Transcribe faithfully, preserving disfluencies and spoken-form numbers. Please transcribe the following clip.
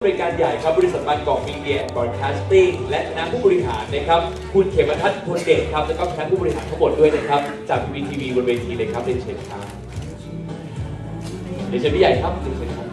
บริการใหญ่ครับบริษัทบางกอกมีเดียบอร์ดแคสติ้งและคณะผู้บริหารนะครับคุณเขมทัศน์พลเดชครับและก็คณะผู้บริหารทั้งหมดด้วยนะครับจากพีวีทีวีบนเวทีเลยครับเรียนเชิญครับเรียนเชิญพี่ใหญ่ครับเรียนเชิญครับ